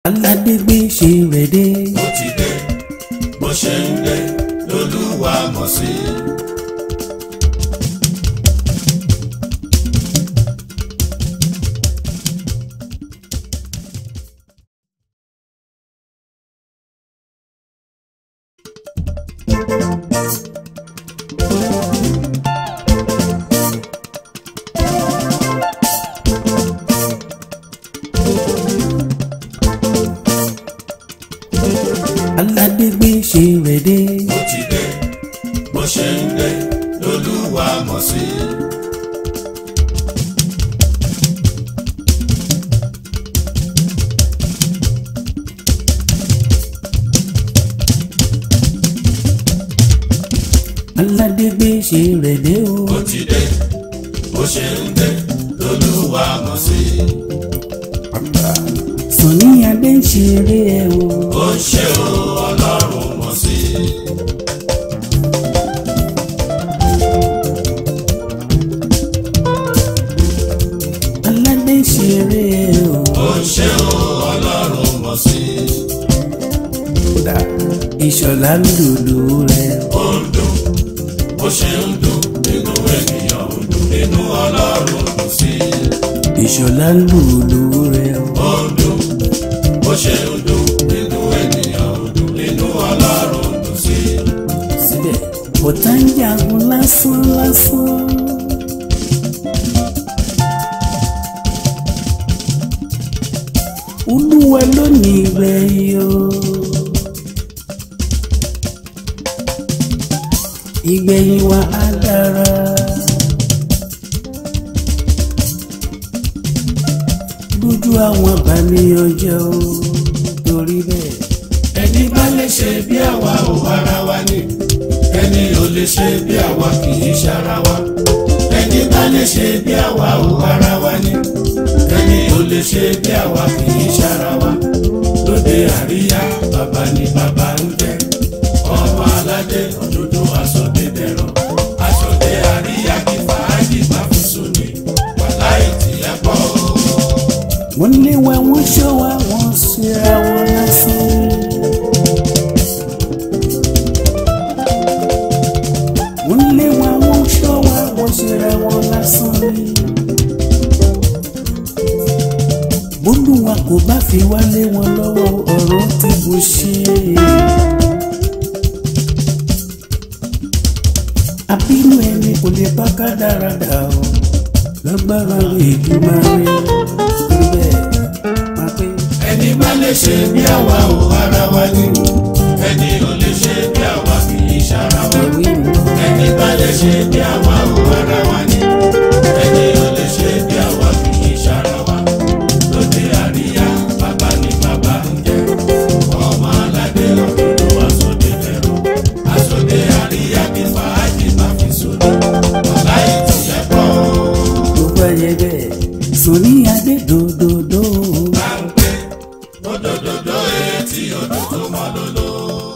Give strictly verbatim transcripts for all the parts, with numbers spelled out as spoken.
Aládégbé ṣe rẹ̀ dé. Ó ti dé, bó ṣe ń dé lolúwa mọ̀ sí. Aládégbé ṣe rẹ̀ dé. Ó ti dé, bó ṣe ń dé lolúwa mọ̀ sí. Aládégbé ṣe rẹ̀ dé o. Ó ti dé, bó ṣe ń dé lolúwa mọ̀ sí. Sunny Adé ń ṣeré ẹ o. Ó ń ṣe o, Ọlọ́run mọ̀ sí. Aládé ń ṣeré ẹ o. Ó ń ṣe o, Ọlọ́run mọ̀ sí. Ìṣọ̀lá ń lùlù rẹ̀. Ó ń dùn, bó ṣe ń dùn nínú ènìyàn ń dùn nínú Ọlọ́run dùn sí. Ìṣọ̀lá ń lùlù rẹ̀. Ó ń dùn, bó ṣe ń dùn nínú ènìyàn ń dùn nínú Ọlọ́run dùn sí. Síbẹ̀ ọ̀tá ń jagun lásán lásán. Olúwa ló ní ìgbẹ̀yìn o. Ìgbẹ̀yìn wa á dára. Lójú àwọn àbànìyàn jẹ́ o. Torí bẹ́ẹ̀. Ẹni bá lè ṣe bí àwa ò ara wa ni. Ẹni ò lè ṣe bí àwa kì í ṣara wa. Ẹni bá lè ṣe bí àwa ò ara wa ni. Ẹni ò lè ṣe bí àwa kì í ṣara wa. Lóde àríyá bàbá ni bàbá ń jẹ. Ọmọ aládé òdodo aṣọdé dẹrọ. Aṣọdé àríyá kí fàájì bá fi sùn ní. Wàláì tìyẹ pọ̀. Wọ́n lé wa wọ́n ṣọ́ wa wọ́n síra wọn lásán. Wọ́n lé wa wọ́n ṣọ́ wa wọ́n síra wọn lásán. Bólúwa kò bá fi wá lé wọn lọ́wọ́ ọ̀rọ̀ tí mo ṣe. Àbínú ẹni kò lè bá ká dáradà o. Lágbára Èdùmàrè bẹ́ẹ̀ máa pé. Ẹni bá lè ṣe bí àwa ò ara wa ni. Ẹni ò lè ṣe bí àwa kì í ṣara wa. Ẹni bá lè ṣe bí àwa ò ara wa ni. Ẹni ò lè ṣe bí àwa kì í ṣara wa. Lóde àríyá bàbá ni bàbá ń jẹ. Ọmọ aládé òdodo aṣọdé dẹrọ. Aṣọdé àríyá kí fàájì má fi sòdò. Wàláì tìyẹ pọ̀. Gbogbo ẹyẹ bẹ́ẹ̀ Sunny Adé dòdòdó. Báńpé òdòdó etí odò tó mọ́ lóló.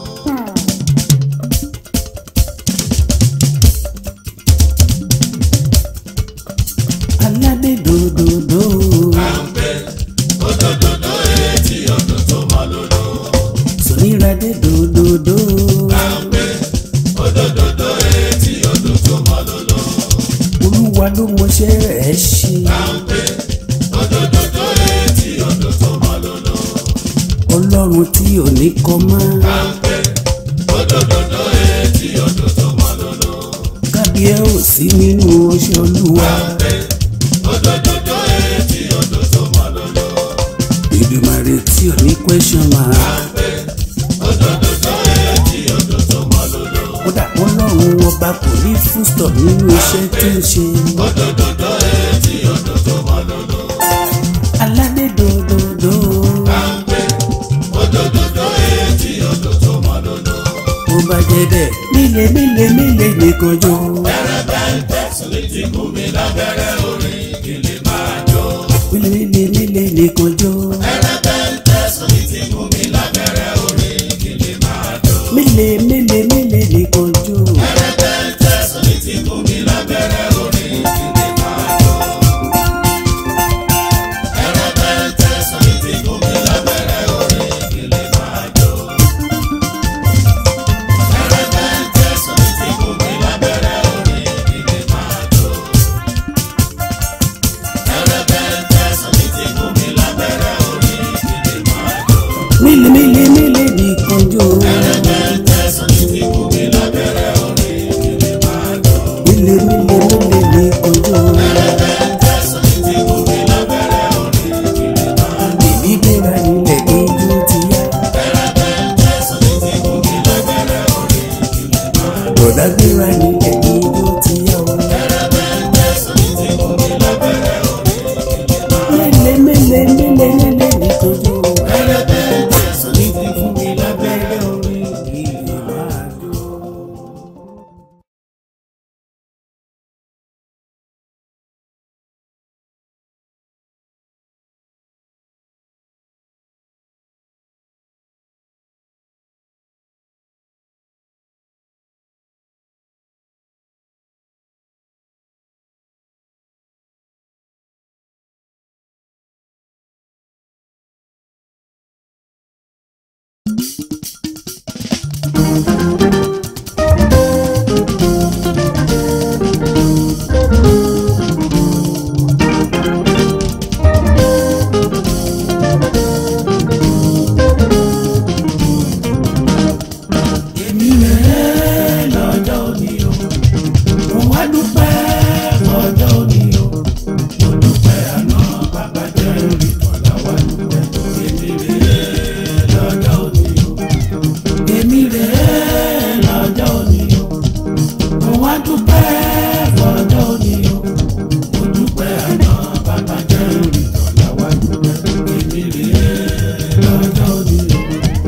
Aládé dòdòdó. Báńpé òdòdó etí odò tó mọ́ lóló. Sunny Adé dòdòdó. Báńpé òdòdó etí odò tó mọ́ lóló. Olúwa ló mọṣẹ́ rẹ̀ ṣe. Báńpé òdòdó etí odò tó mọ́ lóló. Ọlọ́run tí ò ní kọ́ mọ́. Báńpé òdòdó etí odò tó mọ́ lóló. Kábíyé ò sí nínú oṣù Olúwa. Báńpé òdòdó etí odò tó mọ́ lóló. Èdùmàrè tí ò ní question mark. Báńpé òdòdó etí odò tó mọ́ lóló. Kódà Ọlọ́run ọba kò ní full stop nínú iṣẹ́ tí ń ṣe. Òdòdó etí odò tó mọ́ lóló. Aládé dòdòdó. Báńpé òdòdó etí odò tó mọ́ lóló. Ó bá jẹ́ bẹ́ẹ̀ mílẹ̀ mílẹ̀ mílẹ̀ nìkan jọ. Bẹ̀rẹ̀ bẹ́ńtẹ̀ Sunny ti kú mi lábẹ́rẹ́ orin kí lè máa jó. Mílẹ̀ mílẹ̀ mílẹ̀ nìkan jọ. Bẹ̀rẹ̀ bẹ́ńtẹ̀ Sunny ti kú mi lábẹ́rẹ́ orin kí lè máa jó. Mílẹ̀ mílẹ̀ mílẹ̀ nìkan jọ. Bẹ̀rẹ̀ bẹ́ńtẹ̀ Sunny ti kú mi lábẹ́rẹ́ orin kí lè máa jó. Bẹ̀rẹ̀ bẹ́ńtẹ̀ Sunny ti kú mi lábẹ́rẹ́ orin. gbéra nílẹ̀ ijó ti yá o. Ẹrẹ́bẹ̀ẹ́gbẹ́ sùn ti fún mi lábẹ́rẹ́ orí ìdílé máa. mélé mélé mélé mélé ní kojú o. Ẹrẹ́bẹ̀ẹ́gbẹ́ sùn ti fún mi lábẹ́rẹ́ lábẹ́rẹ́ orí. orí ìdílé máa jó. Èmi rẹ̀ lọ́jọ́ òní o, mo wá dúpẹ́ lọ́jọ́ òní o, mo dúpẹ́ àná bàbá jẹ́ orí tọ́lá wá dúpẹ́. Èmi rẹ̀ lọ́jọ́ òní o, èmi rẹ̀ lọ́jọ́ òní o, mo wá dúpẹ́ lọ́jọ́ òní o, mo dúpẹ́ àná bàbá jẹ́ orí tọ́lá wá dúpẹ́. Èmi rẹ̀ lọ́jọ́ òní o.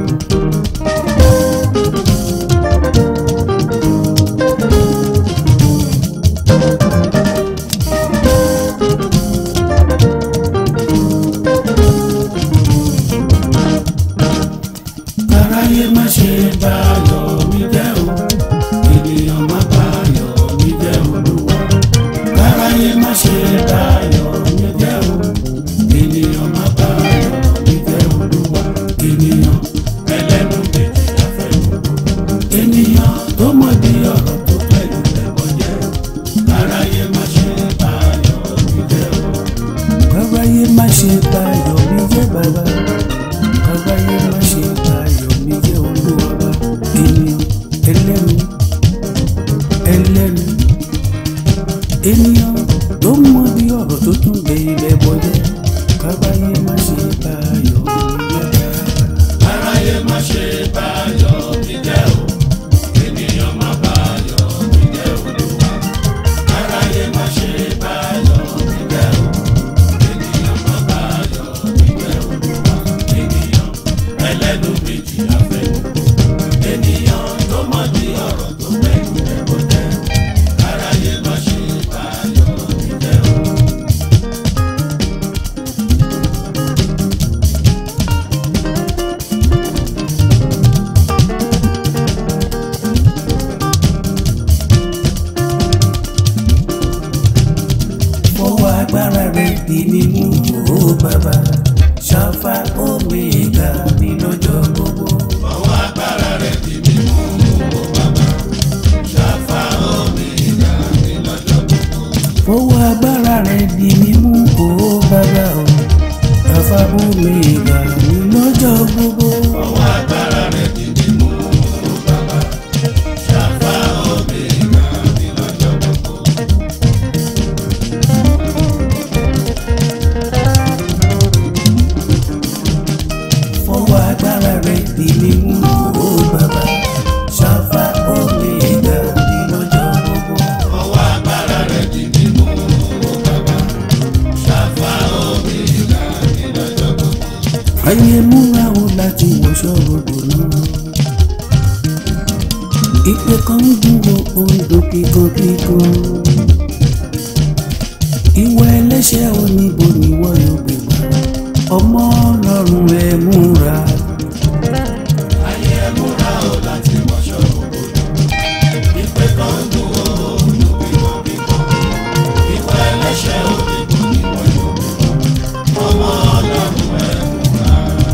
Káráyé má ṣe bà ayọ̀ mi jẹ́ o, ènìyàn má bà ayọ̀ mi jẹ́ Olúwa. Káráyé má ṣe bà ayọ̀ mi jẹ́ o, ènìyàn má bà ayọ̀ mi jẹ́ Olúwa. Ènìyàn ẹlẹ́nu méjì láfẹ́nu, ènìyàn tó mọ̀ di ọ̀rọ̀ tó pẹ̀lú lẹ́kọ̀ọ́ jẹ́. Káráyé má ṣe bà ayọ̀ mi jẹ́ o. káráyé má ṣe bà ayọ̀ mi jẹ́ bàbá. káráyé má ṣe bà ayọ̀ mi jẹ́ Olúwa. ènìyàn ẹlẹ́nu ẹlẹ́nu ènìyàn tó mọ bí ọ̀rọ̀ tó tún gbé ilẹ̀ bọ́jẹ́. káráyé má ṣe bà ayọ̀ mi jẹ́ bàbá. Káráyé má ṣe bà ayọ̀ mi jẹ́ o, ènìyàn má bà ayọ̀ mi jẹ́ Olúwa. Káráyé má ṣe bà ayọ̀ mi jẹ́ o, ènìyàn má bà ayọ̀ mi jẹ́ Olúwa. Ènìyàn ẹlẹ́nu méjì láfẹ́nu, ènìyàn tó mọ̀ di ọ̀rọ̀ tó pẹ̀lú ẹ̀kọ́ jẹ́. Káráyé má ṣe bà ayọ̀ mi jẹ́ o. fọwọ́ agbára rẹ̀ di mímú o bàbá. ṣàfà omega mi lọ́jọ́ gbogbo. Ọwọ́ agbára rẹ̀ di mímú o bàbá, ṣàfà omega mi lọ́jọ́ gbogbo. fọwọ́ agbára rẹ̀ di mímú o bàbá o. ṣàfà omega mi lọ́jọ́ gbogbo. Ọwọ́ agbára rẹ̀ di mímú o bàbá, ṣàfà omega mi lọ́jọ́ gbogbo. fọwọ́ agbára rẹ̀ di mímú o bàbá. ṣàfà omega mi lọ́jọ́ gbogbo. Ọwọ́ agbára rẹ̀ di mímú o bàbá, ṣàfà omega mi lọ́jọ́ gbogbo. ayé múra o láti wọṣọ rògbò náà. ìpè kan ń dúró ondo kíkankíkan. ìwà ẹlẹ́ṣẹ̀ oníbo ni wọ́n yóò gbé gbà. ọmọ ọlọ́run ẹ múra. Ayé ẹ múra o láti wọṣọ ògo náà. Ìpè kan ń dùn ó olùbímọbímọ. Ìwà ẹlẹ́ṣẹ̀ òdìbò ni wọ́n yóò gbé wá. Ọmọ Ọlọ́run ẹ múra.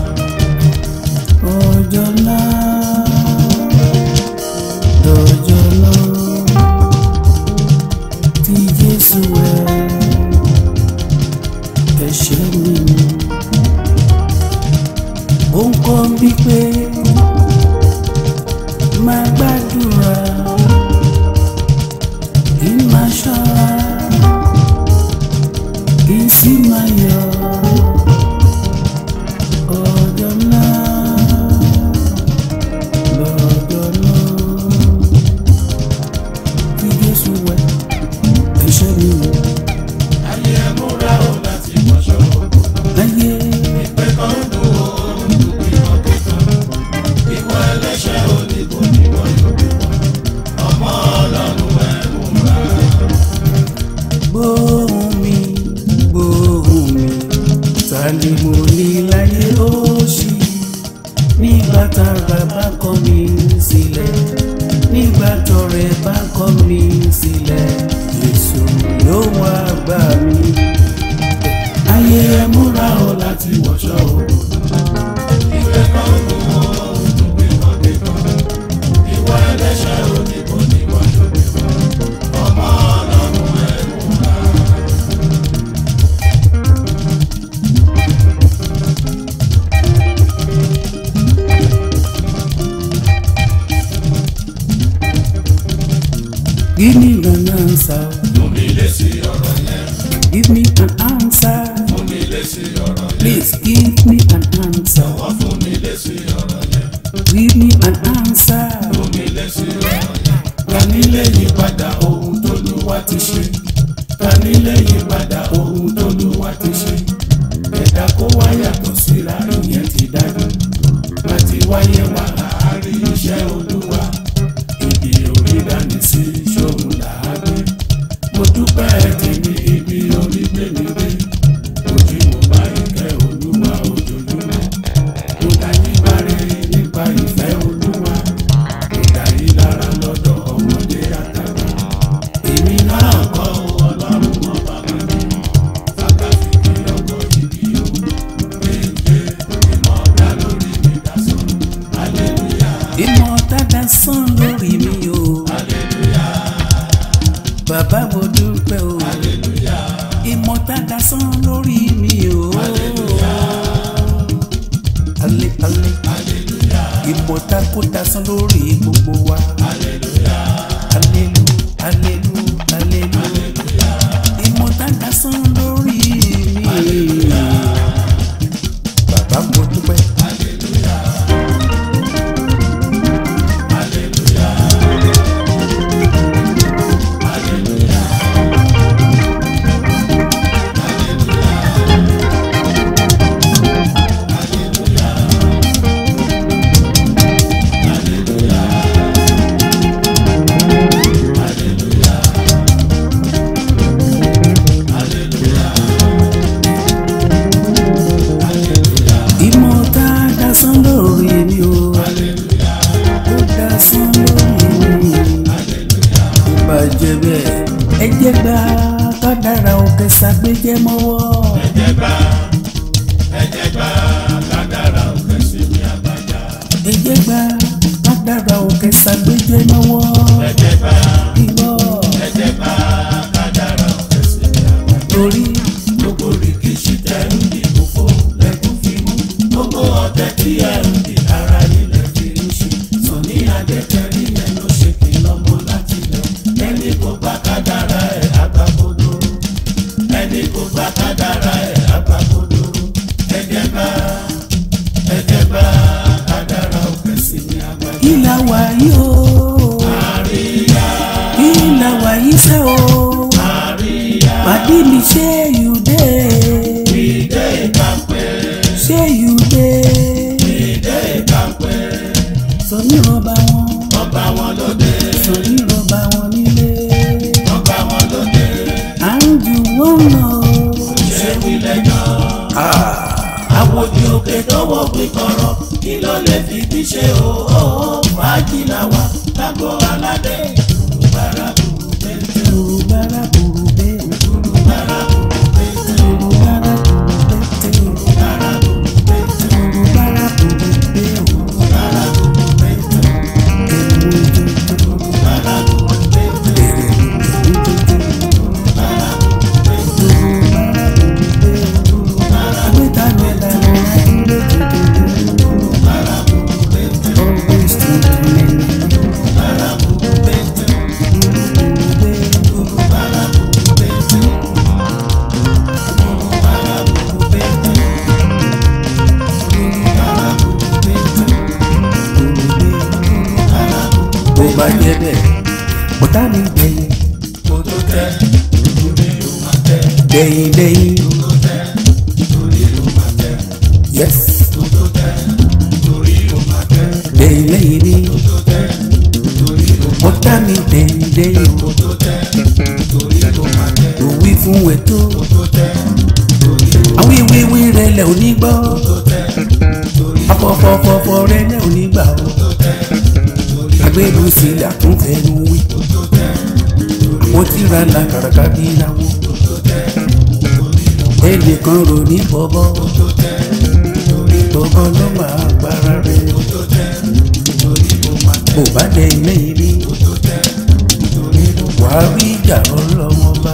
ọjọ́ ńlá ọjọ́ ńlá tí Jésù ẹ ẹ̀ṣẹ̀ mi. ó ń kọ́ bí pé máa gbàdúrà kí n máa ṣọ́ra kí n sì máa yọ̀. ọjọ́ ńlá lọ́jọ́ náà nígbà tára bá kọ̀ mí sílẹ̀ nígbà tọrẹ bá kọ̀ mí sílẹ̀ Jésù yóò wá gbà mí. ayé ẹ múra o láti wọṣọ òdodo ìfẹ́ kan ògùn wọn òdùn bí kan dé kan ìwà ẹlẹ́ṣẹ̀ oníbo ní wájú bí kan ọmọ ọlọ́run ẹ múra. Give me an answer. Fún mi lésì ọ̀rọ̀ yẹn. Give me an answer. Fún mi lésì ọ̀rọ̀ yẹn. Please give me an answer. Jọ̀wọ́ fún mi lésì ọ̀rọ̀ yẹn. Give me an answer. Fún mi lésì ọ̀rọ̀ yẹn. Ta ni lè yí padà ohun t'Olúwa ti ṣe? Ta ni lè yí padà ohun t'Olúwa ti ṣe? Ẹ̀dá kó wá yàtọ̀ síra ìyẹn ti dájú. Láti wáyé wá láàárín iṣẹ́ Olúwa. Ibi orí dání sí ṣòun làágbé. Mo dúpẹ́ tèmi ibi orí gbé mi dé. Ojú mo bá ìkẹ́ Olúwa ojoojúmọ́. Mo dá yín bárẹ̀ nípa ìfẹ́ Olúwa. Mo dá yín lára lọ́dọ̀ ọmọdé àtàgbà. Èmi náà kọ́ Ọlọ́run mọ́ bàbá mi. Fàkàfìkì ọkọ̀ ìdí o. Gbèǹgbè ìmọ̀ ọ̀dà lórí mi dasán. Hallelujah. Ìmọ̀ dada sán lórí mi o. Hallelujah. Bàbá mo dúpẹ́ o. Hallelujah. Ìmọ̀ dada sán lórí mi o. Hallelujah. Alẹ́ alẹ́. Hallelujah. Ìmọ̀ tako dasán lórí gbogbo wa. Hallelujah. Alelu alelu alelu. Ìmọ̀ dada sán lórí mi. Bàbá mo dúpẹ́. Hallelujah. Hallelujah. Hallelujah. Ìmọ̀ dada sán lórí mi o. Ó dá sán lórí mi. Ó bàjẹ́ bẹ́ẹ̀. Ẹ jẹ́ gbà kádàrá òkè ṣàgbéjẹ́ mọ́wọ́. Ẹ̀jẹ̀ gbà, ẹ̀jẹ̀ gbà, kádàrá òkè sí mi àgbàjá. Ẹ jẹ́ gbà kádàrá òkè ṣàgbéjẹ́ mọ́wọ́. Ẹ̀jẹ̀ gbà, Ìwọ ẹ̀jẹ̀ gbà, kádàrá òkè sí mi àgbàjá. lórí Gbogbo rìkíṣí tẹ̀ ń dìbò fún lẹ́kùn fi mú. Gbogbo ọ̀tẹ̀ tí ẹ̀ ń di ara nílẹ̀ fi ń ṣe. Sọ̀ní Adékẹ́rí yẹn ló ṣe kí lọ́mọ láti lọ. Ẹni kò gbà kádàrá ẹ̀ àgbàkodò. Ẹni kò gbà kádàrá ẹ̀ àgbàkodò. Ẹ̀jẹ̀ gbà, ẹ̀jẹ̀ gbà, kádàrá òkè sí mi àgbàjá. kí la wà yìí o. Àríyá, Kí la wà yìí sẹ́ o. àríyá, Pàdé mi ṣé you dey. ìdè ìkàpẹ́, Ṣé you dey. ìdè ìkàpẹ́. Sọ ní rọba wọn. Ọba wọn lóde, Sọ ní rọba wọn nílé. ọba wọn lóde, À ń ju wọ́n lọ. ṣé wílẹ̀ jọ. Àwòdì òkè tọwọ́ pé kọ̀rọ̀, kí ló lè fi bí ṣe o? Ó ó fàájì làwà, lágbo aládé. Bàrà bùrù bẹ́ẹ̀, Burubara burube. bàrà bùrù bẹ́ẹ̀, Burubara burubete. bàrà bùrù bẹ́ẹ̀, Burubara burube. bàrà bùrù bẹ́ẹ̀, bàrà bùrù bẹ́ẹ̀, bàrà bùrù bẹ́ẹ̀. Bá jẹ́ bẹ́ẹ̀, bọ́tà mi gbẹ̀yìn, Kò tó tẹ́, torí ló máa tẹ́. gbẹ̀yìn gbẹ̀yìn, Kò tó tẹ́, torí ló máa tẹ́. yes, Kò tó tẹ́, torí ló máa tẹ́. gbẹ̀yìn lẹ́yìn ní, Kò tó tẹ́, torí ló máa bọ́tà mi gbẹ̀yìn gbẹ̀yìn, Kò tó tẹ́, torí ló máa tẹ́. ló wí fún ẹ̀tọ́, Kò tó tẹ́, torí ló àwọn ìwé ìwé rẹ̀ lẹ̀ ò ní gbọ́, tó tẹ́, torí fọfọfọfọ rẹ ní onígbà o agbẹ́lu sílẹ̀ àtúnfẹ́nu wí mo ti ra làkàràkà bí ìnáwó ẹnìkan rò ní bọ́bọ́ bọ́bọ́ ló máa para rẹ̀ bó bá dẹ ilé ilé wàá rí ìjà ọlọ́mọba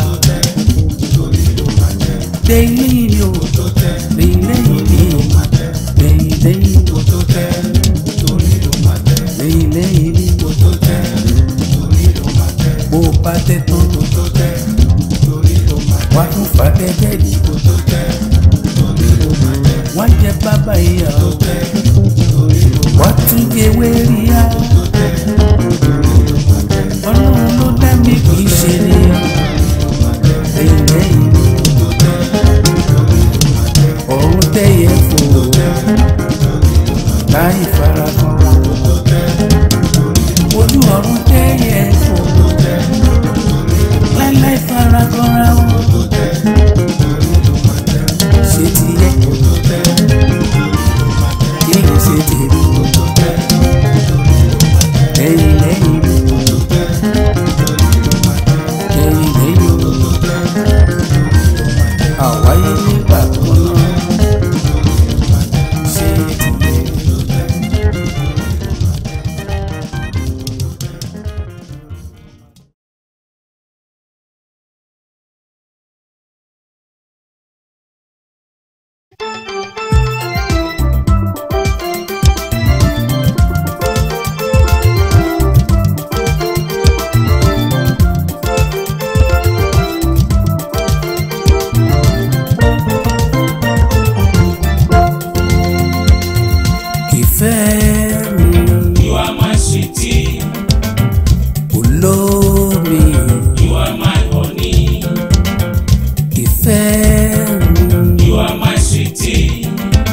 dẹ ilé ilé o dẹ ilé ilé o dẹ ilé ilé o dẹ ilé ilé o bó bá tẹ tán wàá tún fà dẹ́dẹ́ ní wọ́n jẹ bàbá ìyá o wọ́n tún jẹ wẹ́ríyá ọlọ́run ló dá mi kì í ṣe ni lẹ́yìn lẹ́yìn ọ̀run tẹ́yẹ fò láì farakanra ojú ọ̀run tẹ́yẹ fò láì farakanra ṣe ti yẹ kí n ṣe tèmi lẹ́yìn lẹ́yìn lẹ́yìn lẹ́yìn àwáyé nígbà kan náà ṣe ti yẹ. You are my sweetie. Olómi. You are my honey. Ìfẹ́ mi. You are my sweetie.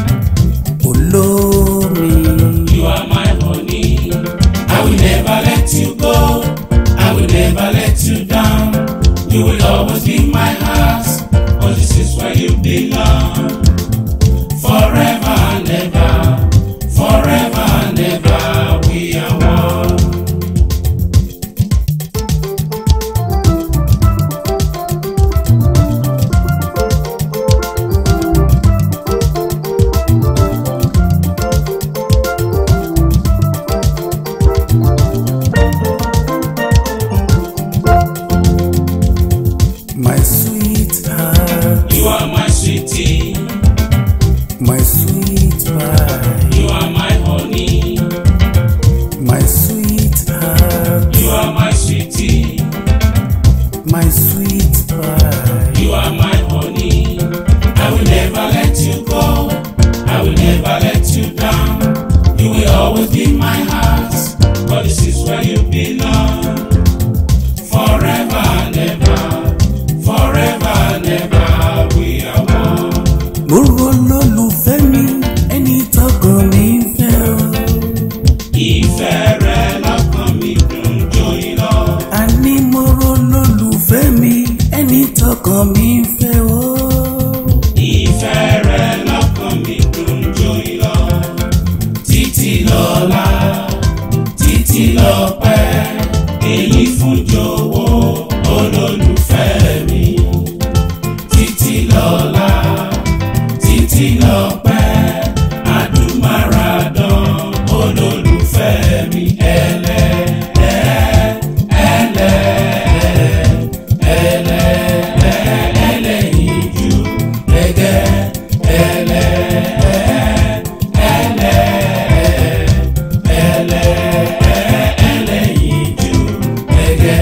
Olómi. You are my honey. I will never let you go. I will never let you down. You will always be my heart. Oh, this is where you belong. Forever and ever. Forever and ever, we are one. My sweetheart. You are my sweetie. My sweet pie. You are my honey. My sweetheart. You are my sweetie. My sweet pie. You are my honey. I will never let you go. I will never let you down. You will always be my heart. But this is where you belong. Forever and ever. Forever and ever, we are one. Mo rò lólùfẹ́ mi ẹni tọkàn mi ń fẹ́ o. Ìfẹ́ rẹ lọ́kàn mi dùn joyin lọ. Àní mo rò lólùfẹ́ mi ẹni tọkàn mi ń fẹ́ o. Ìfẹ́ rẹ lọ́kàn mi dùn joyin lọ. Títí lọ́la, títí lọ́pẹ́, èyí fún jọ̀wọ́ olólùfẹ́ mi. Títí lọ́la, títí lọ́pẹ́, àdúmáradán olólùfẹ́ mi. Ẹlẹ́ ẹ ẹlẹ́ ẹlẹ́ ẹlẹ́yinjú ẹgẹ́ ẹlẹ́ ẹlẹ́ ẹlẹ́ ẹlẹ́yinjú ẹgẹ́.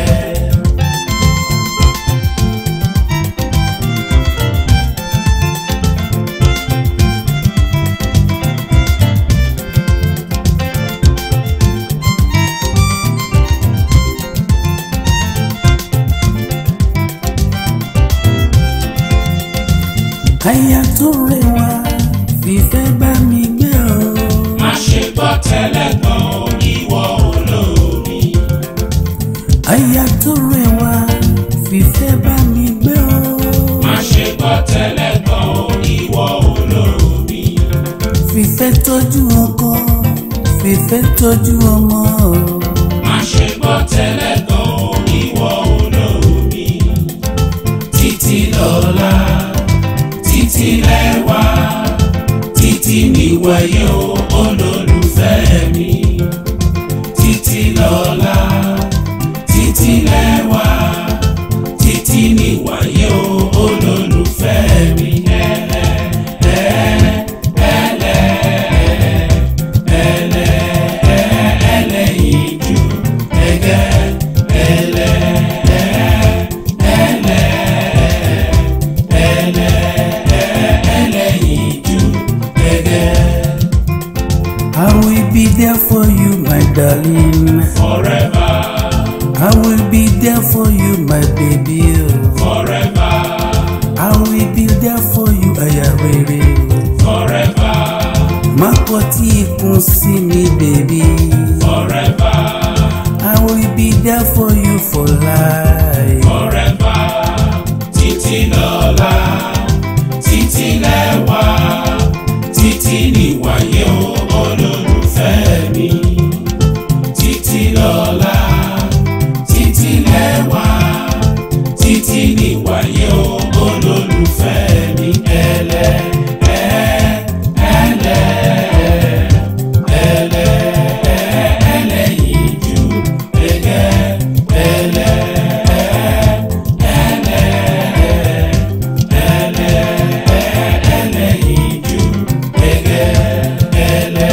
Aya tó rẹwà fìfẹ́ bá mi gbé o. Má ṣe gbọ́ tẹ́lẹ̀ gan o, ìwọ olómi. Aya tó rẹwà fìfẹ́ bá mi gbé o. Má ṣe gbọ́ tẹ́lẹ̀ gan o, ìwọ olómi. Fìfẹ́ tọ́jú ọkọ fẹ́ tọ́jú ọmọ. má ṣe gbọ́ tẹ́lẹ̀ gan o ìwọ olómi. títí lọ́la títí lẹ́wà títí níwáyé o olólùfẹ́ mi. títí lọ́la títí lẹ́wà títí níwáyé o olólùfẹ́ mi. I will be there for you, my darling. Forever. I will be there for you, my baby. Forever. I will be there for you, Ayarere. Forever. Má kọ̀ tí ikùn sí mi, baby. Forever. I will be there for you for life. Forever. Títí lọ́la, títí lẹ́wà, títí níwáyé o olólùfẹ́ mi. Títí lọ́la, títí lẹ́wà, títí níwáyé o olólùfẹ́ mi. ẹlẹ́ ẹ́ ẹlẹ́ ẹlẹ́ ẹlẹ́yinjú ẹgẹ́ ẹlẹ́ ẹlẹ́ ẹlẹ́ ẹlẹ́yinjú ẹgẹ́ ẹlẹ́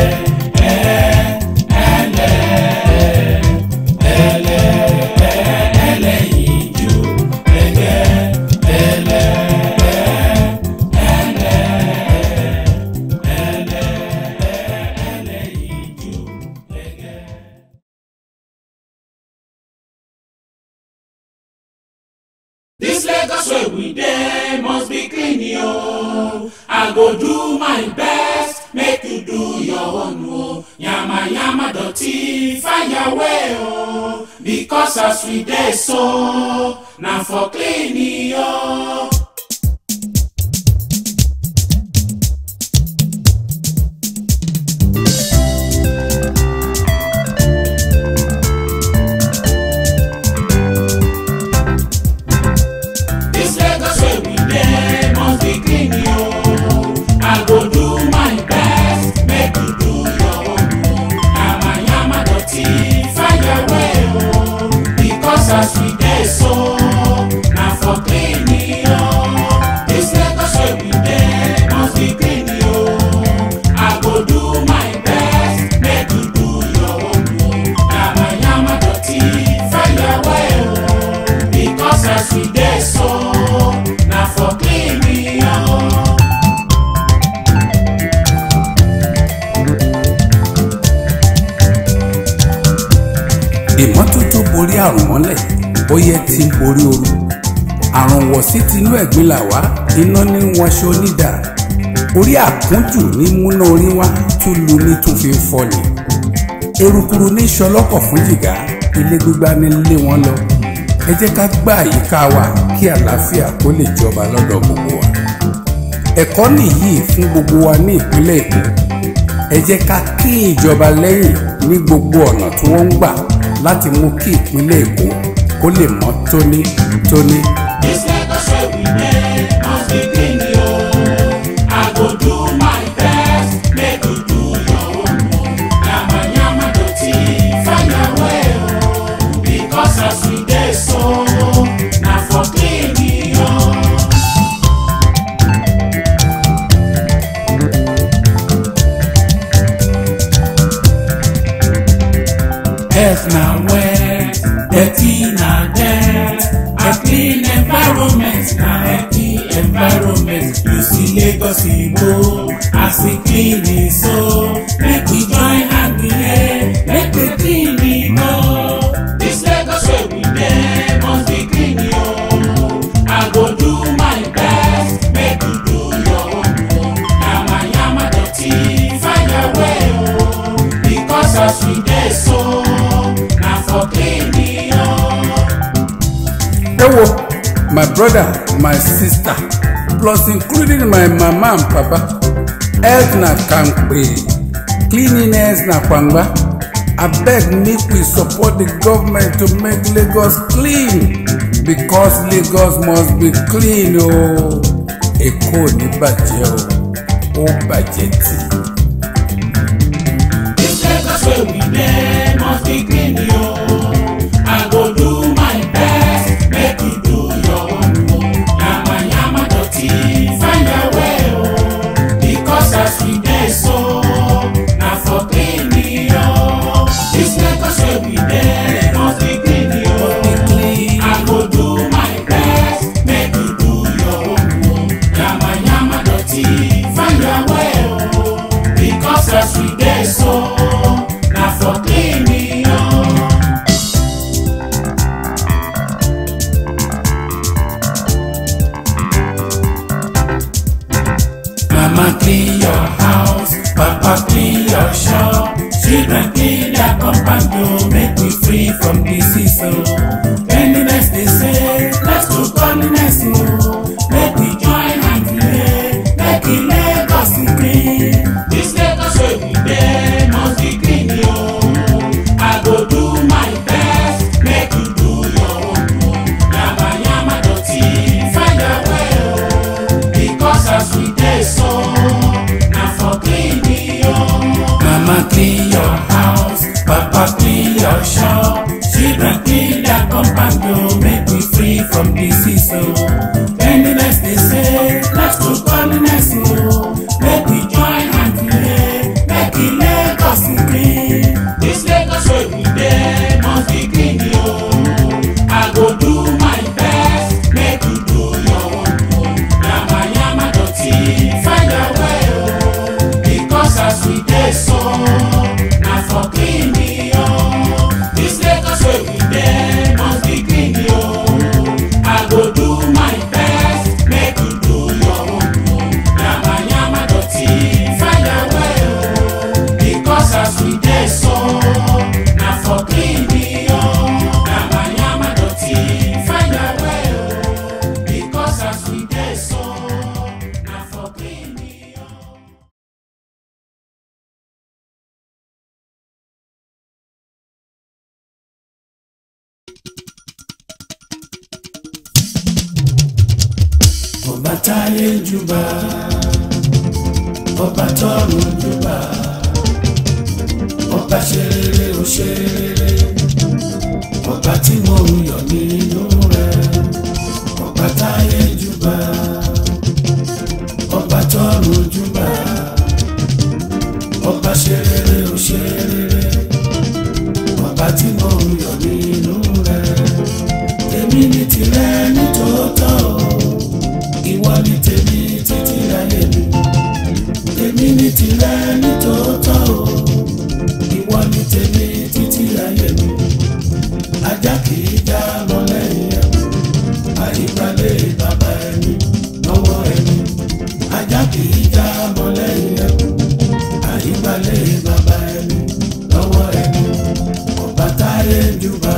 This Lagos wey we dey must be clean yo. I go do my best, make you do your own o. Yama yama dirty, fire away o. Because as we dey so, na for clean yo. As we dey so, na for clean yo. This Lagos wey we dey must be clean yo. I go do my best, make you do your own o. Yama yama dirty, fire away o. Because as we dey so, na for clean yo. Ìmọ́tótó borí àrùn mọ́lẹ̀, bóyá tí ń borí ooru. Àrùn wọ̀ sí tinú ẹ̀gbin là wá, iná ní wọn ṣe onídà. Orí àkúnjù ní múná orí wá, tún lu ní tún fi ń fọ́ni. Erukuru ní ṣọlọ́kọ̀ fún jìgá, ilé gbígbá ní lé wọn lọ. Ẹ jẹ́ ká gbá àyíká wa kí àlàáfíà kó lè jọba lọ́dọ̀ gbogbo wa. Ẹ̀kọ́ nìyí fún gbogbo wa ní ìpínlẹ̀ Èkó. Ẹ jẹ́ ká kí ìjọba lẹ́yìn ní gbogbo ọ̀nà tí wọ́n ń gbà láti mú kí ìpínlẹ̀ Èkó kó lè mọ́ tóní tóní. This Lagos wey we dey must be clean yo. I go do my best, make you do your own o. Yama yama dirty, fire away o. Because as we dey so, na for clean yo. Earth na wet, dirty na dirt. A clean environment na healthy environment. You see Lagos Igbo as we clean it so. Make we join hand in hand, make we clean it go. This Lagos wey we dey must be clean yo. I go do my best, make you do your own o. Yama yama dirty, fire away o. Because as we dey so, na for clean yo. Ewo, my brother, my sister, plus including my mama and papa, health na kampe. cleanliness na kwangba. Abeg make we support the government to make Lagos clean because Lagos must be clean o. Èkó ò ní bàjẹ́ o, ó bàjẹ́ tì. This Lagos wey we dey must be clean o. I go do my best make you do your own o. Yama yama dọ̀tí find your way o. Because as we dey so na for clean o. This Lagos wey we dey must be clean o. I go do my best make you do your own o. Yama yama dọ̀tí find your way o. Because as we dey so na for clean o. Mama clean your house, Papa clean your shop, children clean their compound to make we free from disease o. Cleanliness dey say let's do cleanliness o. Make we join hand play, make we Lagos clean. This Lagos wey we dey must be clean o. I go do my best make you do your own o. Yama yama dọ̀tí find your way o. Because as we dey so na for clean o. Mama clean your house, Papa clean your shop, children clean their compound to make we free from disease o. Cleanliness dey say let's do cleanliness o. Make we join hand play, make we Lagos clean. This Lagos wey we dey must be clean o. I go do my best make you do your own o. Yama yama dọ̀tí find your way o. Because as we dey so na for clean o. This Lagos wey we dey must be clean o. I go do my best make you do your own o. Yama yama dọ̀tí find your way o. Because as we dey so na for clean o. Yama yama dọ̀tí find your way o. Because as we dey so na for clean o. Ọba táyé júbà, ọba tọ́run júbà, ọba ṣe rere ó ṣe rere, ọba tí mo ń yọ̀ nínú rẹ̀. Ọba táyé júbà, ọba tọ́run júbà, ọba ṣe rere ó ṣe rere, ọba tí mo ń yọ̀ nínú rẹ̀. Tèmi ní tìrẹ ní tòótọ́ o. Ìwọ ni tèmi títí ayé mi. Tèmi ni tìrẹ ní tòótọ́ o. Ìwọ ni tèmi títí ayé mi. Ajá kì í já lọ lẹ́yìn ẹ̀kú. Àyíbalẹ̀ bàbá ẹni lọ́wọ́ ẹni. Ajá kì í já lọ lẹ́yìn ẹ̀kú. Àyíbalẹ̀ bàbá ẹni lọ́wọ́ ẹni. Ọba táyé júbà,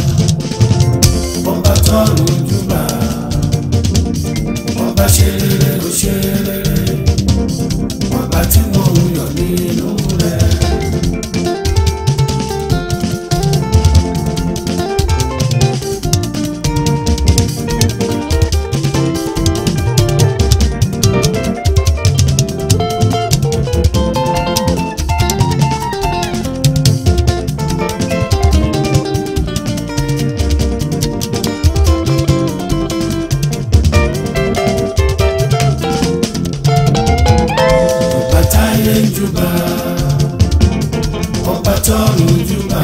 ọba tọ́run júbà, ọba ṣe rere ó ṣe rere, ọba tí mo ń yọ̀ nínú rẹ̀. Júbà, ọba tọ́run júbà,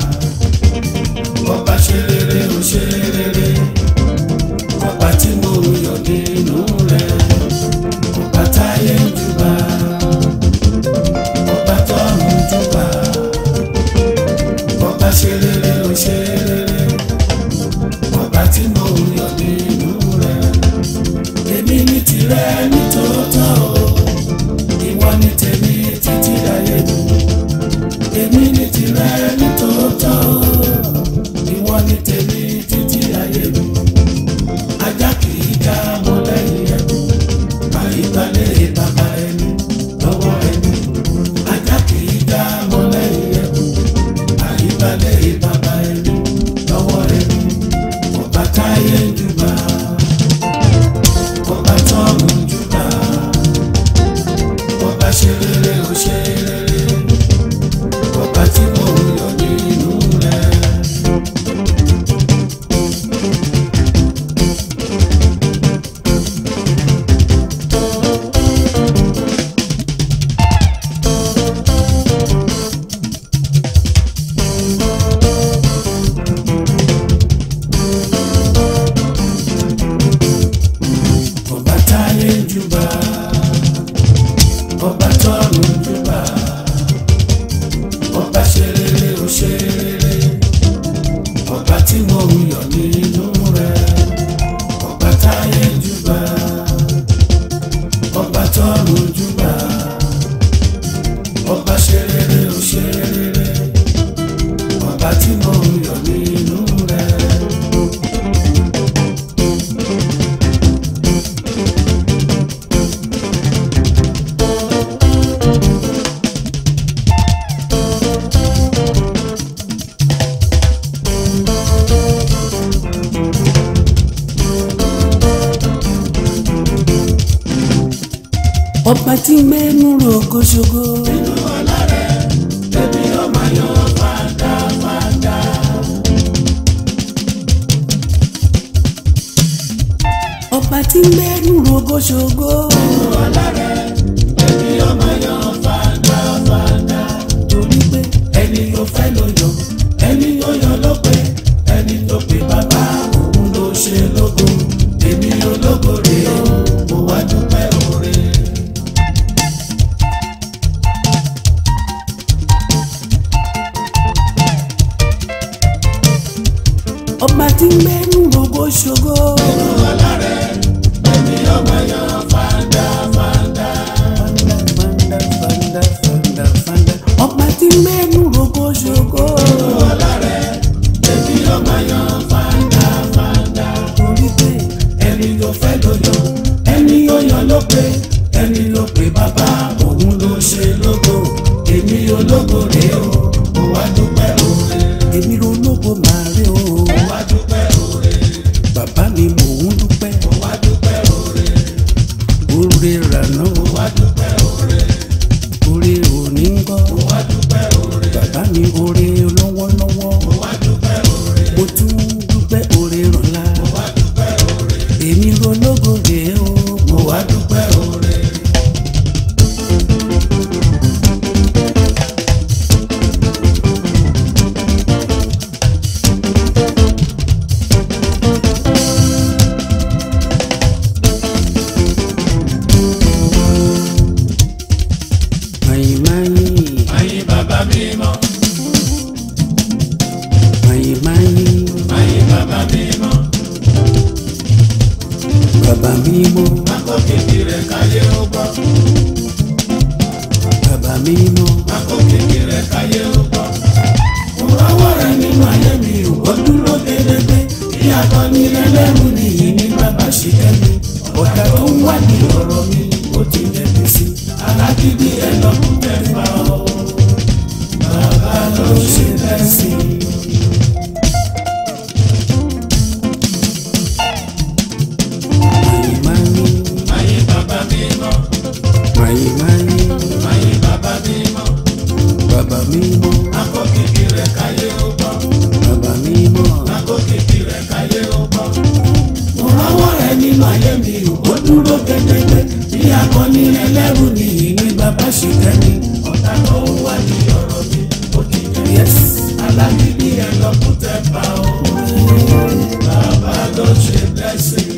ọba ṣe rere ó ṣe rere, ọba tí mo yọ̀ nínú rẹ̀. Ọba táyé júbà, ọba tọ́run júbà, ọba ṣe rere ó ṣe rere, ọba tí mo yọ̀ nínú rẹ̀. Èmi ní tìrẹ ní tòótọ́ o. Ìwọ ni tèmi títí ayé mi. Èmi ni tìrẹ ní tòótọ́ o. Ìwọ ni tèmi títí ayé mi. Ajá kì í já mọ́ lẹ́yìn ẹ̀kú. Àyíbalẹ̀ bàbá ẹni lọ́wọ́ ẹni. Ajá kì í ọba tí mo yọ̀ nínú rẹ̀. Ọba táyé júbà, ọba tọ́run júbà, ọba ṣe rere ó ṣe rere, ọba tí mo yọ̀ nínú rẹ̀. Ọba táyé júbà, ọba tọ́run júbà, ọba ṣe rere ó ṣe rere, ọba tí mo yọ̀ nínú rẹ̀. Ọba tí ń gbénú rògo ṣògo. Nínú ọlá rẹ̀, ẹbí ọmọ yan fàdáfàdá. Ọba tí ń gbénú rògo ṣògo. Nínú ọlá rẹ̀, ẹbí ọmọ yan fàdáfàdá. Torí pé Ẹni tó fẹ́ ló yọ̀, ẹni tó yọ̀ ló pé, ẹni tó pé bàbá òun ló ṣe lógo. Èmi ológo rè o, mo wá dúpẹ́ oore. ọba tí ń gbénú rògo ṣògo. Nínú ọlá rẹ̀, ẹbí ọmọ yan fàdáfàdá. Fanda, fanda, fanda, fanda. Ọba tí ń gbénú rògo ṣògo. Nínú ọlá rẹ̀, ẹbí ọmọ yan fàdáfàdá. Torí pé Ẹni tó fẹ́ ló yọ̀, ẹni ó yọ̀ ló pé, ẹni ló pé bàbá òun ló ṣe lógo. Èmi ológo rè o, mo wá dúpẹ́ oore. èmi ronúkọ máa rí o. Mo wá dúpẹ́ oore. Bàbá mi mò ń dúpẹ́. Mo wá dúpẹ́ oore. Oore rànà o. Mo wá dúpẹ́ oore. Oore òní ń gbọ́. Mo wá dúpẹ́ oore. Bàbá mi oore lọ́wọ́lọ́wọ́. Mo wá dúpẹ́ oore. Mo tún dúpẹ́ oore rànlá. Mo wá dúpẹ́ oore. Èmi ronúkọ rè o. Mo wá dúpẹ́ oore. Mayin mayin, Ayé bàbá mímọ́, mayin mayin, ayé bàbá mímọ́. bàbá mi mọ́, Akọ kékeré káyé ó gbọ́. bàbá mi mọ́. Akọ kékeré káyé ó gbọ́. Ìrànwọ́ rẹ̀ nínú ayé mi ò ó dúró gédégbé. Bí akọni ẹlẹ́rù nìyí ní bàbá ṣe kẹ́mi. Ọ̀tá tó ń wá ní ọ̀rọ̀ mi ó ti lẹ́bi sí. Alágídí ẹ lọ kú tẹ́fà o. Bàbá ló ṣe lẹ́sìn. Mayin mayin, Ayé bàbá mímọ́, mayin mayin, ayé bàbá mímọ́. bàbá mi mọ́, Akọ kékeré káyé ó gbọ́. bàbá mi mọ́. Akọ kékeré káyé ó gbọ́. Ìrànwọ́ rẹ̀ nínú ayé mi ò ó dúró gédégbé. Bí akọni ẹlẹ́rù nìyí ní bàbá ṣe kẹ́mi. Ọ̀tá tó ń wá ní ọ̀rọ̀ mi ó ti jẹ́. Yes. Alágídí ẹ lọ kú tẹ́fà o. Bàbá ló ṣe blessing.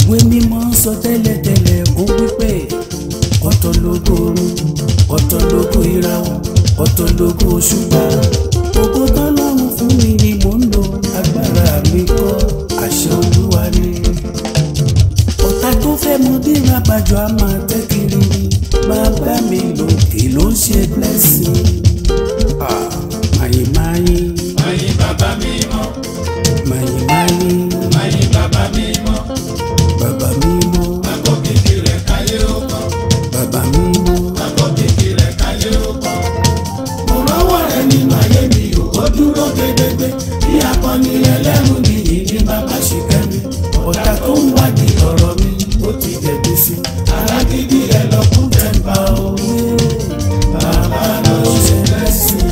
ìwé mímọ́ sọ tẹ́lẹ̀tẹ́lẹ̀ ó wípé ọ̀tọ̀ lógo oòrùn ọ̀tọ̀ lógo ìràwọ̀ ọ̀tọ̀ lógo òṣùpá ògo tọ́lọ́run fún mi ni mò ń lò agbára mi kọ́ àṣẹ Olúwa ni. ọ̀tá tó fẹ́ mọ bí rábàjọ́ a máa tẹ́ kiri ni bàbá mi lòkè ló ń ṣe blessing. mayin mayin mayin bàbá mi mọ́. mayin mayin mayin bàbá mi mọ́. bàbá mi mọ́ àgọ́ kìkì rẹ̀ káyé ó kọ́. bàbá mi mọ́. àgọ́ kìkì rẹ̀ káyé ó kọ́. mo rọ́wọ́ rẹ̀ nínú ayé mi ò ó dúró gédégbé bí akọni ẹlẹ́rù nìyí ní bàbá ṣìkẹ́ mi. ọ̀tá tó ń wádìí ọ̀rọ̀ mi ó ti dẹ̀bi sí i. alágídí ẹ lọ kú tẹ̀m̀bà òwe bàbá ló ṣe lẹ́sìn.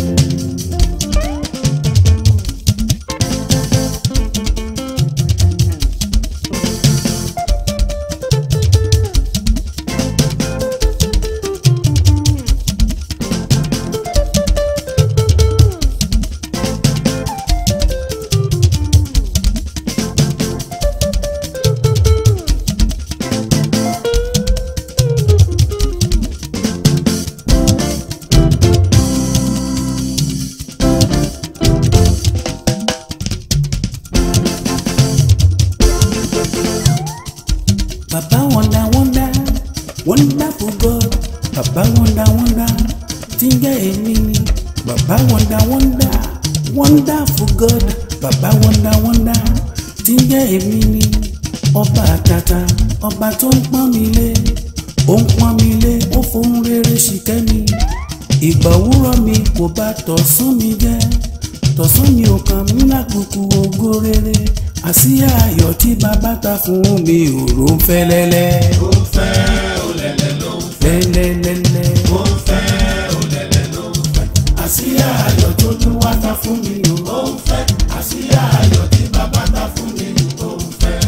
Baba wonder wonder wonderful God. Baba wonder wonder tí ń jẹ́ èmi ni. Baba wonder wonder wonderful God. Baba wonder wonder tí ń jẹ́ èmi ni. Ọba àtàtà ọba tó ń pọ́n mi lé. Ó ń pọ́n mi lé ó fohùn rere ṣìkẹ́ mi. Ìgbà òwúrọ̀ mi kò bá tọ̀sán mi jẹ́. Tọ̀sán mi ò kàn mí lákòókò ògo rere. Àsíá ayọ̀ tí bàbá ta fún mi òró ń fẹ́ lẹ́lẹ́. ó ń fẹ́ ó lẹ́lẹ́ ló ń fẹ́. lẹ́lẹ́lẹ́lẹ́. ó ń fẹ́ ó lẹ́lẹ́ ló ń fẹ́. àsíá ayọ̀ tó tún wá ta fún mi ó ń fẹ́. àsíá ayọ̀ tí bàbá ta fún mi ó ń fẹ́.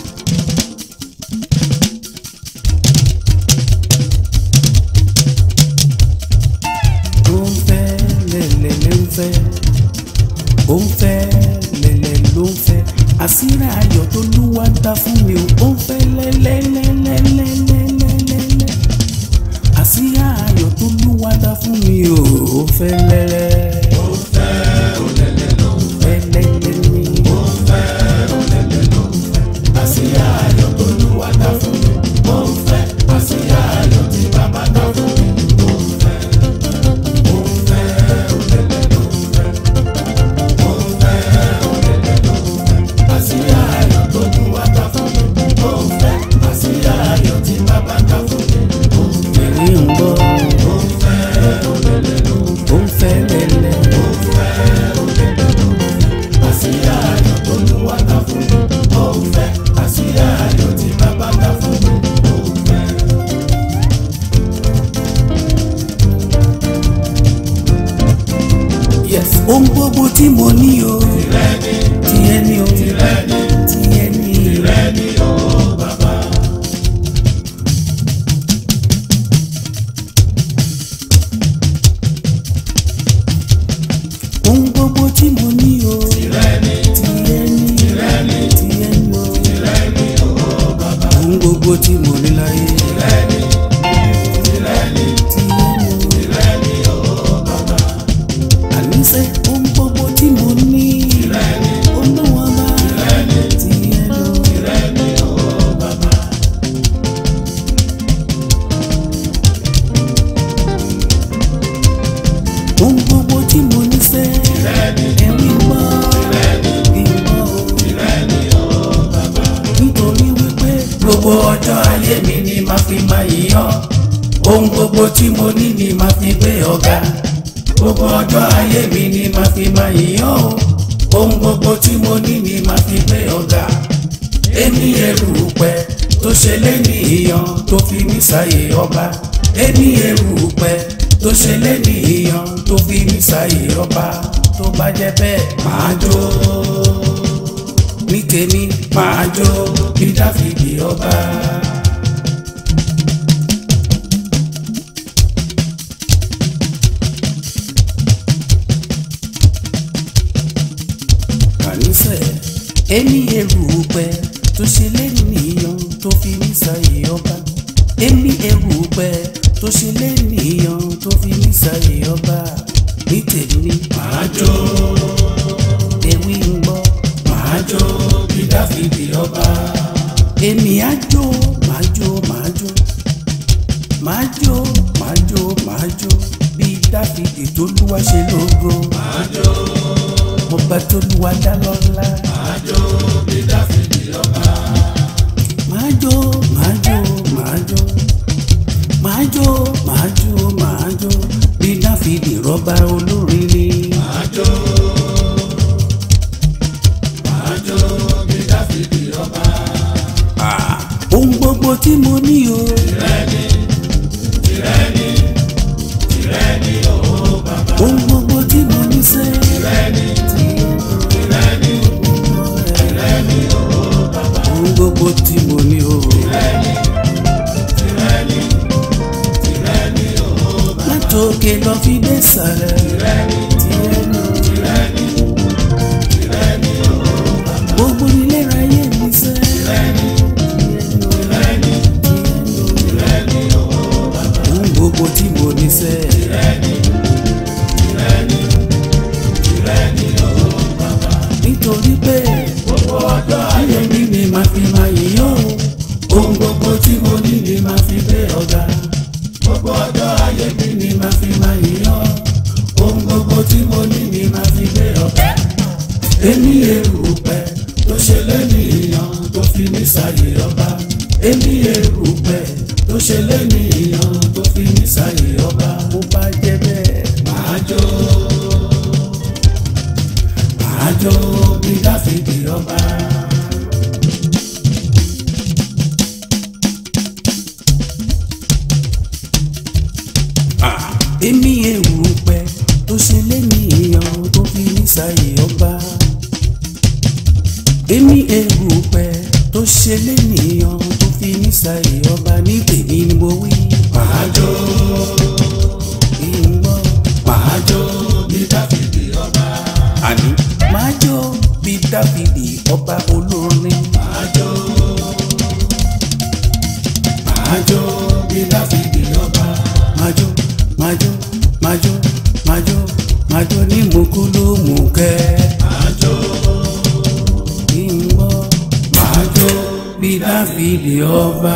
ó ń fẹ́ lẹ́lẹ́lẹ́ ń fẹ́. ó ń fẹ́ lẹ́lẹ́ ló ń fẹ́. Àsíá ayọ̀ tó lúwa ta fún mi ó ń fẹ́ lẹ́lẹ́lẹ́lẹ́lẹ́lẹ́lẹ́lẹ́. Àsíá ayọ̀ tó lúwa ta fún mi ó ń fẹ́ lẹ́lẹ́. ó ń fẹ́ ó lẹ́lẹ́ ló ń fẹ́. lẹ́lẹ́lẹ́lẹ́. ó ń fẹ́ ó lẹ́lẹ́ ló ń fẹ́. àsíá ayọ̀ tó lúwa ta fún mi ó ń fẹ́. àsíá ayọ̀ tí bàbá ta fún mi ó ń fẹ́. ó ń fẹ́ ó lẹ́lẹ́ ló ń fẹ́. ó ń fẹ́ ó lẹ́lẹ́ ló ń fẹ́. àsíá ayọ̀ tó lúwa ta fún mi ó ń fẹ́. àsíá ayọ̀ tí bàbá ta fún mi ó ń fẹ́. èmi ń gbọ́. ó ń fẹ́ ó lẹ́lẹ́ ló ń fẹ́. ó ń fẹ́ lẹ́lẹ́. ó ń fẹ́ ó lẹ́lẹ́ ló ń fẹ́. àsíá ayọ̀ tó lúwa ta fún mi ó ń fẹ́. àsíá ayọ̀ tí bàbá ta fún mi ó ń fẹ́. Yes. Ohun gbogbo tí mo ní o. tìrẹ ni Tiẹ̀ ni o. tìrẹ ni Tiẹ̀ ni. tìrẹ ni ó bàbá. Ohun gbogbo tí mo ní o. tìrẹ ni Tiẹ̀ ni. tìrẹ ni Tiẹ̀ ni o. tìrẹ ni ó bàbá. Ohun gbogbo tí mo ní láyé. tìrẹ ni tìrẹ ni Tiẹ̀ ni o. tìrẹ ni ó bàbá. Àníṣe ohun gbogbo tí mo ní. tìrẹ ni Olúwa bá. tìrẹ ni Tiẹ̀ ni o. tìrẹ ni ó bàbá. Ohun gbogbo tí mo ní sẹ́. tìrẹ ni Ẹ̀rí gbọ́. tìrẹ ni Ìgbọ́ o. tìrẹ ni ó bàbá. Nítorí wípé gbogbo ọjọ́ ayé mi ni màá fi máa yìn ọ́. Ohun gbogbo tí mo ní ni màá fi gbé ọ̀gá. Gbogbo ọjọ́ ayé mi ni màá fi máa yìn ọ́. Ohun gbogbo tí mo ní ni màá fi gbé ọ̀gá. Èmi erùpẹ̀ tó ṣe lé ní ìyàn tó fi mí sáyé ọba. Èmi erùpẹ̀ tó ṣe lé ní ìyàn tó fi mí sáyé ọba. Tó bá jẹ́ bẹ́ẹ̀ máa jó. Ní tèmi máa jó bí Dáfídì ọba. Àníṣe èmi erùpẹ̀ tó ṣe lé ní ìyàn Dáfídì ọba. èmi á jó màá jó màá jó màá jó màá jó màá jó bí Dáfídì t'Olúwa ṣe lógo. Màá jó. ọba t'Olúwa dá lọ́lá. Màá jó bí Dáfídì ọba. màá jó màá jó màá jó màá jó màá jó màá jó bí Dáfídì rọ́bà olórin ni. Màá jó. Màá jó bí Dáfídì ọba. ohun gbogbo tí mo ní o. Tìrẹ ni, tìrẹ ni, tìrẹ ni o bàbá. ohun gbogbo tí mo ní sẹ́. Tìrẹ ni, tìrẹ ni, tìrẹ ni o bàbá. ohun gbogbo tí mo ní o. Tìrẹ ni, tìrẹ ni, tìrẹ ni o bàbá. látòkè lọ fi dé sàlẹ̀. Tìrẹ ni, tìrẹ ni tìrẹ ni, tìrẹ ni o bàbá. gbogbo ilé ayé mi sẹ́. Tìrẹ ni, tìrẹ ni, tìrẹ ni o bàbá. ohun gbogbo tí mo ní sẹ́. Tìrẹ ni, tìrẹ ni, tìrẹ ni o bàbá. nítorí pé Gbogbo ọjọ́ ayé ayé mi ni màá fi máa yìn ọ́. ohun gbogbo tí mo ní ni màá fi gbé ọ̀gá. Gbogbo ọjọ́ ayé mi ni màá fi máa yìn ọ́. Ohun gbogbo tí mo ní ni màá fi gbé ọ̀gá. Èmi erùpẹ̀ tó ṣe lẹ́nìyàn tó fi mí sáyé ọba. Èmi erùpẹ̀ tó ṣe lẹ́nìyàn tó fi mí sáyé ọba. bó bá jẹ́ bẹ́ẹ̀. Màá jó, màá jó bí Dáfídì ọba. èmi erùpẹ̀ tó ṣe lẹ́nìyàn tó fi mí sáyé ọba. èmi erùpẹ̀ tó ṣe lẹ́nìyàn tó fi mí sáyé ọba. ní tèmi ni mo wí. Màá jó, ìgbọ́. màá jó bí Dáfídì ọba. àní máa jó bí Dáfídì ọba olórin. Màá jó, màá jó bí Dáfídì ọba. máa jó máa jó máa jó máa jó máa jó ní mùkúlùmùkẹ́. Màá jó, ìgbọ́. màá jó bí Dáfídì ọba.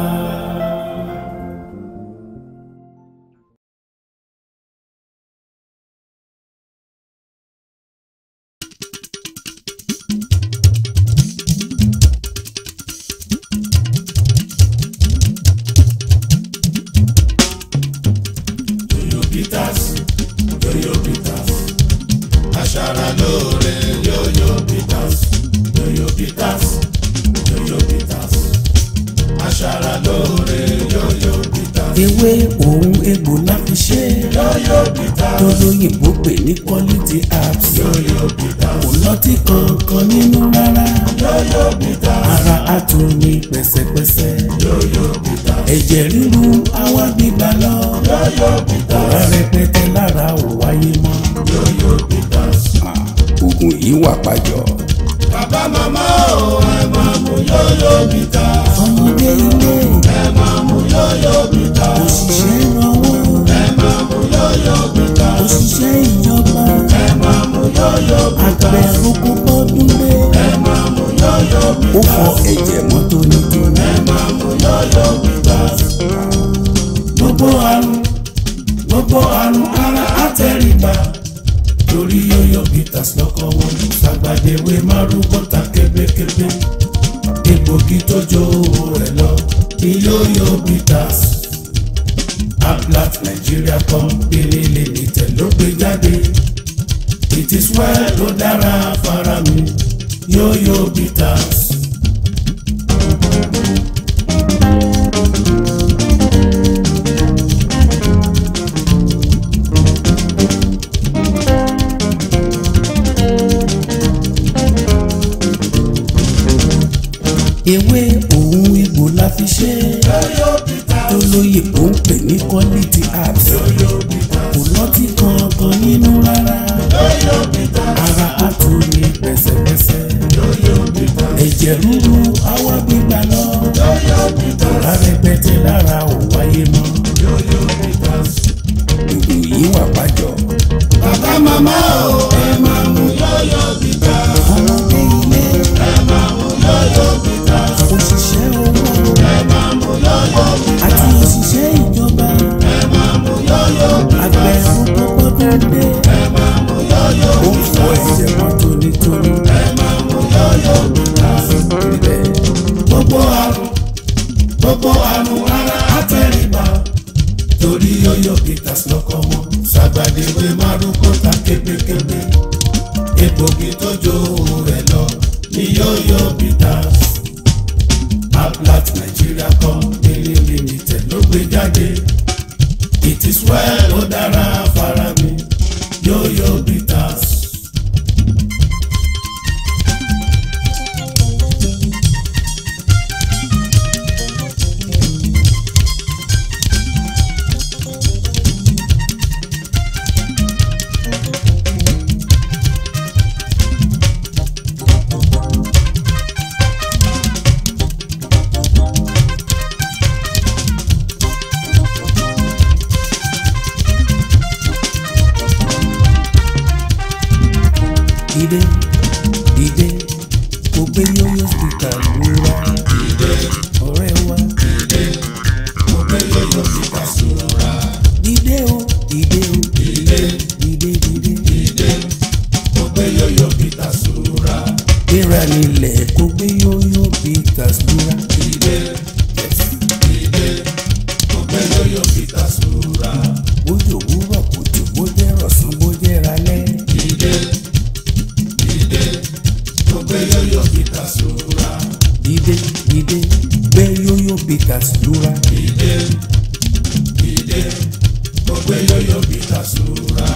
Yoyo Peters, Yoyo Peters, aṣara lóore Yoyo Peters, Yoyo Peters, Yoyo Peters, aṣara lóore Yoyo Peters, ewé òun egbò la fi ṣe. Yoyo Peters, tolóyìnbó pè ní quality apps. Yoyo Peters, kò lọ́tí kankan nínú rárá. Yoyo Peters, ara á tún ní pẹ̀sẹ̀pẹ̀sẹ̀. Yoyo Peters, ẹ̀jẹ̀ ríru àwa gbígbà lọ. Yoyo Peters, ọ̀rá rẹpẹtẹ lára ò wáyé mọ́. Yoyo Peters. oògùn yìí wà pàjọ. Bàbá màmá o, ẹ máa mú Yoyo Peters, ọmọdé ilé ẹ máa mú Yoyo Peters, òṣìṣẹ́ ìrànwọ́. ẹ máa mú Yoyo Peters, òṣìṣẹ́ ìjọba ẹ máa mú Yoyo àgbẹ̀ Peters, oko bọ́dún lé. ẹ máa mú Yoyo ó fọ Peters, ẹ̀jẹ̀ mọ́ tónítóní. ẹ máa mú Yoyo Peters. Gbogbo àrùn, gbogbo àrùn ara àtẹ̀ríba torí Yoyo Peters lọ́kọ̀ wọn ṣàgbàdéwé márùkọ́ ta kébékébé egbògi tó jó owó rẹ̀ lọ ní Yoyo Peters. Ablat Nigeria Company Limited ló gbé jáde. It is well ló dára fara mi Yoyo Peters. ewé òun egbò la fi ṣe. Yoyo Peters, tolóyìnbó ń pè ní quality apps. Yoyo Peters, kò lọ́tí kankan nínú rárá. Yoyo Peters, ara á tún ní pẹ̀sẹ̀pẹ̀sẹ̀. Yoyo Peters, ẹ̀jẹ̀ ríru àwa gbígbà lọ. Yoyo Peters, ọ̀rá rẹpẹtẹ lára ò wáyé mọ́. Yoyo Peters. oògùn yìí wà pàjọ. Bàbá màmá o, ẹ máa mú Yoyo Peters, ọmọdé ilé ẹ máa mú ṣàgbàdéwé márùkù ta kébékébé egbògi tó jó ohun ẹ̀ lọ ní Yoyo Bitters. Ablat Nigeria Company Limited ló gbé jáde. It is well ó dára fara mi Yoyo Bitters. Dìde, dìde, kò gbé Yoyo Bitters lura. Dìde, ọ̀rẹ́ wa. dìde, kò gbé Yoyo Bitters lura. Dìde o, dìde o, Dìde, dìde, dìde. dìde, kò gbé Yoyo Bitters lura. Gbéra nílẹ̀ kò gbé Yoyo Bitters lura. Dìde, dìde, kò gbé Yoyo Bitters lura. Bójú òwúrọ̀ kùtù, bó jẹ́ ọ̀sán, bó jẹ́ ralẹ́. Dìde, dìde, kò gbé Yoyo Bitters lura. Dìde, dìde, gbé Yoyo Bitters lura. Dìde, dìde, kò gbé Yoyo Bitters lura.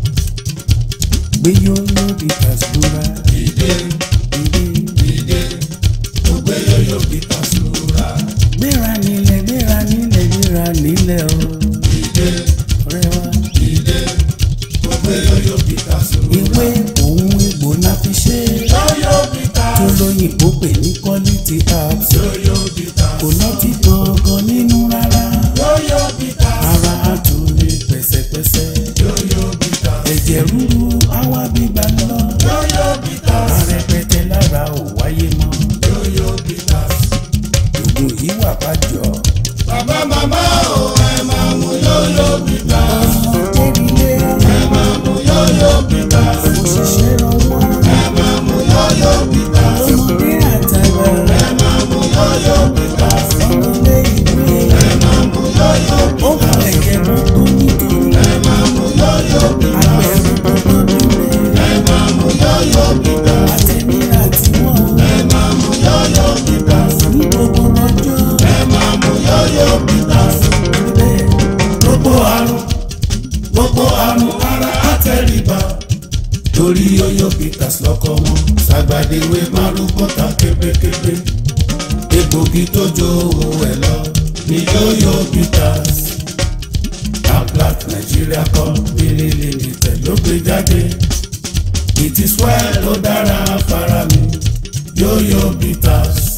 Gbé Yoyo Bitters lura. Dìde, Dìde, dìde, kò gbé Yoyo Bitters lura. gbéra nílẹ̀, gbéra nílẹ̀, gbéra nílẹ̀ o. Dìde, Ọ̀rẹ́ wa. dìde, kò gbé Yoyo Bitters lura. Ìwé òun egbò la fi ṣe. Yoyo Bitters, Tó lóyìnbó pè ní quality herbs. Yoyo Bitters, Kò lọ́tí gangan nínú rárá. Yoyo Bitters, Ara á tún lè pẹ̀sẹ̀pẹ̀sẹ̀. Yoyo Bitters, Ẹ̀jẹ̀ rúru àwa gbígbà lọ. Yoyo Bitters, Arẹpẹtẹ lára ò wáyé mọ́. Yoyo Bitters. Ògùn yìí wà bájọ. Bàbá màmá o ẹ máa mú Yoyo Bitters. Ọmọdé nílé. Ẹ máa mú Yoyo Bitters. Òṣìṣẹ́ ọwọ́. Ẹ máa mú Yoyo Bitters. Ọmọdé àtàgbà. Ẹ máa mú Yoyo Bitters. Ọmọdé ìwé. Ẹ máa mú Yoyo Ó kọ Bitters. ẹ̀jẹ̀ gbogbo nítorí. Ẹ máa mú Yoyo Bitters. Àgbẹ̀rù gbogbo nílé. Ẹ máa mú Yoyo Bitters. Àtẹ̀míra tí wọ́n. Ẹ máa mú Yoyo Bitters. Ní gbogbo ọjọ́. Ẹ máa mú Yoyo Bitters. Bẹ́ẹ̀. Gbogbo àrùn, gbogbo àrùn ara àtẹ̀ríba. Torí Yoyo Bitters lọ́kọ wọn, ṣàgbàdéwé márùkù ta kébékébé. Egbògi tó jó ohun ẹ̀ lọ ní Yoyo Bitters. Ablat Nigeria Company Limited ló gbé jáde. It is well ó dára fara mi Yoyo Bitters.